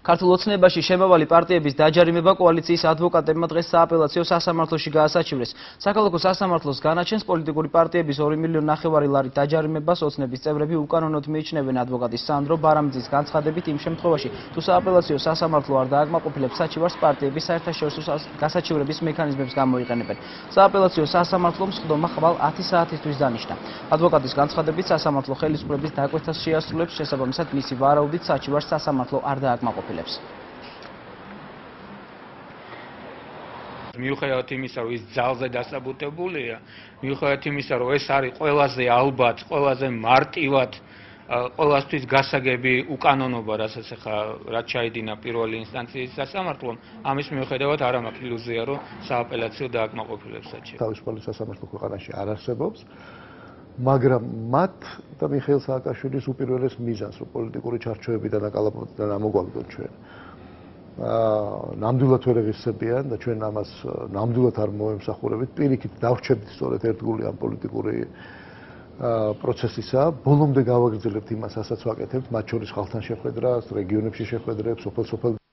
ქართულ ოცნებაში შემავალი პარტიების დაჯარიმება კოალიციის ადვოკატებმა დღეს სააპელაციო სასამართლოში გაასაჩივრეს. Საქალაქო სასამართლოს განაჩენს პოლიტიკური პარტიების 2,5 მილიონი ლარით დაჯარიმებას ოცნების წევრები უკანონოდ მიიჩნევენ. ადვოკატი სანდრო ბარამძის განცხადებით, იმ შემთხვევაში, თუ სააპელაციო სასამართლო არ დააკმაყოფილებს საჩივარს, პარტიები საერთაშორისო გასაჩივრების მექანიზმებს გამოიყენებენ. სააპელაციო სასამართლომ სხდომა ხვალ 10 საათისთვის დანიშნა. ადვოკატის განცხადებით, სასამართლო ხელისუფლების დაკვეთას შეასრულებს, შესაბამისად მისი ვარაუდით საჩივარს სასამართლო არ დააკმაყოფილებს. მიუხედავად იმისა, რომ ის ძალზე დასაბუთებულია, მიუხედავად იმისა, რომ ეს არის ყველაზე ალბათ, ყველაზე მარტივად ყველასთვის გასაგები უკანონობა, რასაც ახლა რაც ჩაიდინა პირველი ინსტანციის სასამართლომ, ამის მიუხედავად არ მაქვს ილუზია, რომ სააპელაციო დააკმაყოფილებს საჩივარს. თავისუფალი სასამართლო ქვეყანაში არ არსებობს. მაგრამ მათ და მიხეილ სააკაშვილის უპირველეს მიზანს, რომ პოლიტიკური ჩარჩოებიდან აკალაპოდიდან ამოგვაგდოთ ჩვენ. ნამდვილად ვერ ეღისებიან და ჩვენ ამას ნამდვილად არ მოვემსახურებით. პირიქით დავრჩებით სწორედ ერთგული ამ პოლიტიკური პროცესისა. ბოლომდე გავაგრძელებთ იმას, რასაც ვაკეთებთ, მათ შორის ხალხთან შეხვედრას, რეგიონებში შეხვედრებს, სოფელ-სოფელ